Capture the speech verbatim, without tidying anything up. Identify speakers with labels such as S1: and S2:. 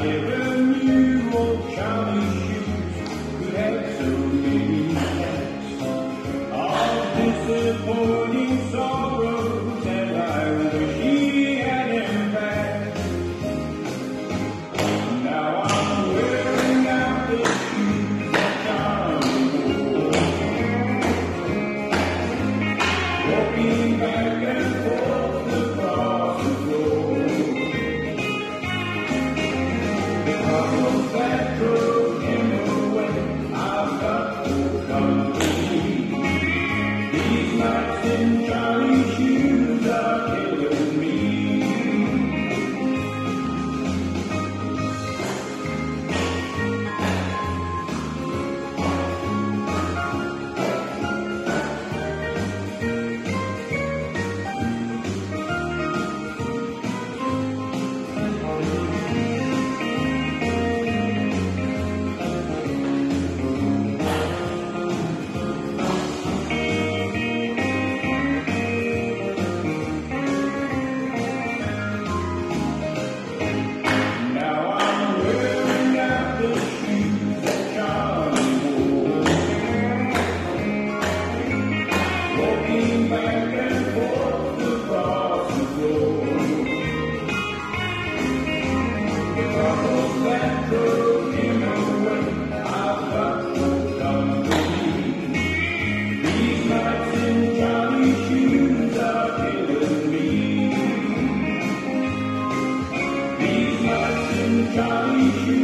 S1: never knew old Charlie's shoes could have so many cats. Of disappointing sorrows, and I wish he had them back. Now I'm wearing out the shoes that Charlie wore, walking back and forth across the floor. Because that drove him away, I've got no company. These nights in Charlie's shoes are killing me. Back and forth across the floor. The troubles that drove him away, I've got no company. These nights in Charlie's shoes are killing me. These nights in Charlie's shoes